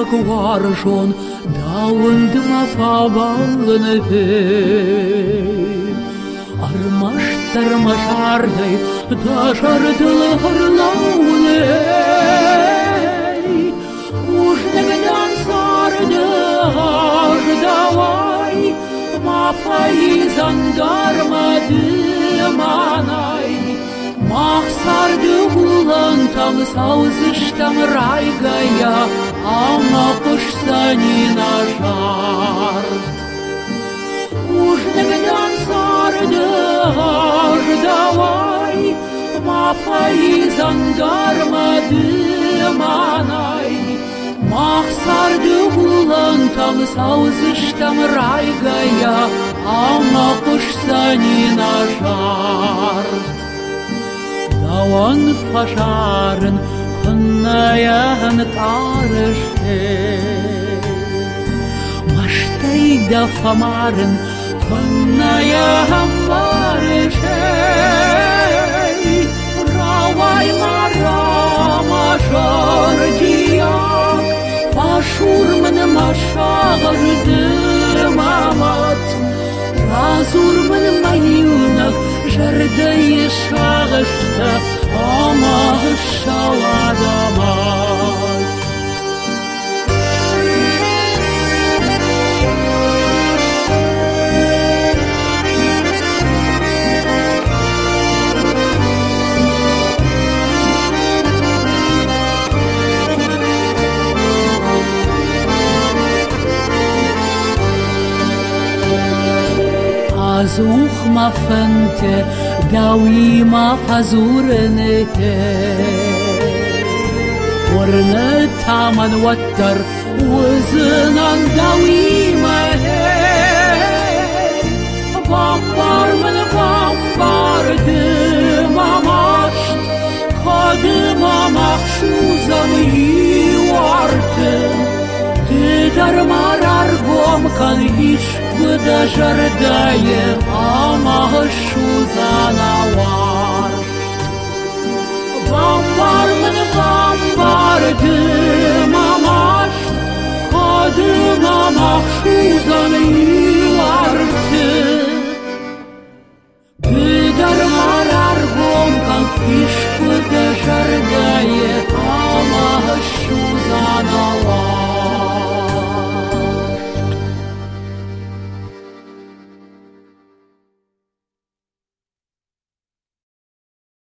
jak warżon, daund ma fabalne Armaştar maşarday, daşardılı hırlaune Ужнегдан sardı davay, mafayizan darmadı manay Mahsardı ulan tam sauzıştam raygaya Ama kışsa nina şart Ужнегдан sardı davay, mafayizan darmadı manay Mahsardı ulan tam sauzıştam raygaya Ama kışsa nina şart Dawan faşarın kınnayan karıştı Maştayda famarın kınnayan barışı Ravay marama şardiyak Faşurmın maşağırdı mamat Razurmın mayunak Жардая шагашта, ама шаладамай. Azuch ma fente, dawi ma fazurne Warna taman wattar, waznan dawi ma Bambar man bambar de mamasht, kade mamachshuzam yiwarte Dar marar gom kan ish Gda jardaye ama shuzana war Bambar man bambar de mamash Kod mamach shuzana